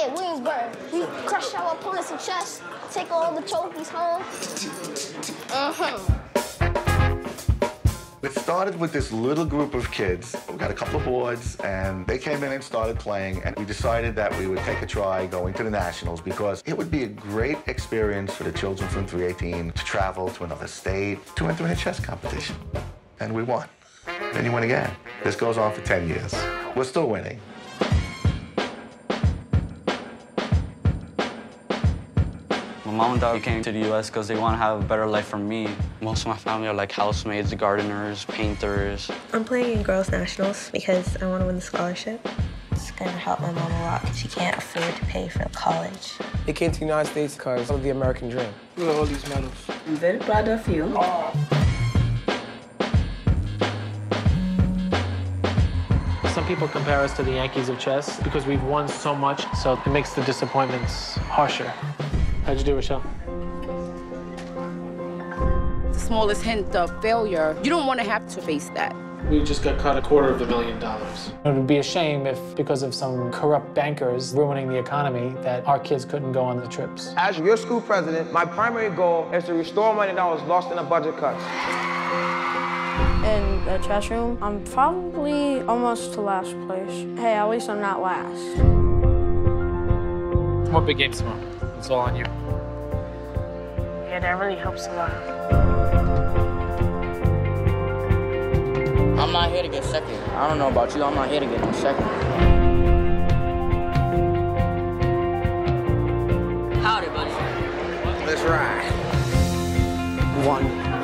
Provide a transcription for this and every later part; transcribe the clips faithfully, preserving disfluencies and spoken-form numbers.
at Williamsburg. We crush our opponents in chess, take all the trophies home. Uh-huh. It started with this little group of kids. We got a couple of boards, and they came in and started playing, and we decided that we would take a try going to the Nationals because it would be a great experience for the children from three eighteen to travel to another state, to enter in a chess competition. And we won. Then you win again. This goes on for ten years. We're still winning. My mom and dad came to the U S because they want to have a better life for me. Most of my family are like housemaids, gardeners, painters. I'm playing in girls' nationals because I want to win the scholarship. It's going to help my mom a lot because she can't afford to pay for college. He came to the United States because of the American dream. Look at all these medals. I'm very proud of you. Oh. Some people compare us to the Yankees of chess because we've won so much, so it makes the disappointments harsher. How'd you do, Rochelle? The smallest hint of failure, you don't want to have to face that. We just got caught a quarter of a million dollars. It would be a shame if, because of some corrupt bankers ruining the economy, that our kids couldn't go on the trips. As your school president, my primary goal is to restore money that was lost in the budget cuts. In the chess room, I'm probably almost to last place. Hey, at least I'm not last. What big game tomorrow? It's all on you. Yeah, that really helps a lot. I'm not here to get second. I don't know about you, I'm not here to get no second. Howdy, buddy. Let's ride. One.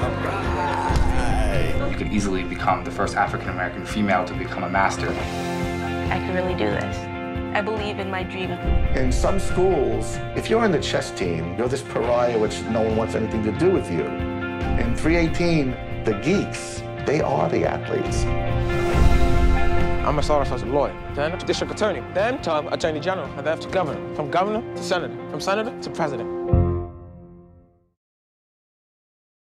You could easily become the first African-American female to become a master. I can really do this. I believe in my dream. In some schools, if you're on the chess team, you're this pariah which no one wants anything to do with you. In three eighteen, the geeks, they are the athletes. I'm gonna start off as a lawyer, then to district attorney, then to attorney general, and then to governor. From governor to senator, from senator to president.